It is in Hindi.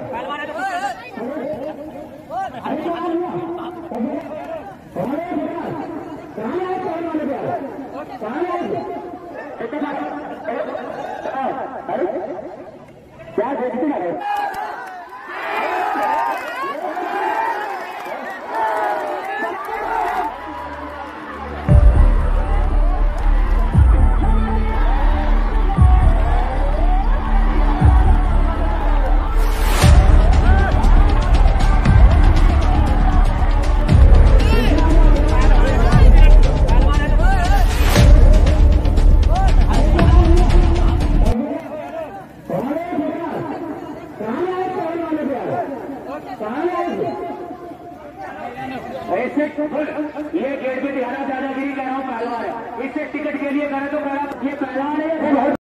क्या देखते हैं ऐसे ये गेट पे दिखाना दादागिरी कह रहा हूँ पहलवान है, इससे टिकट के लिए करें तो ये पहलवान है।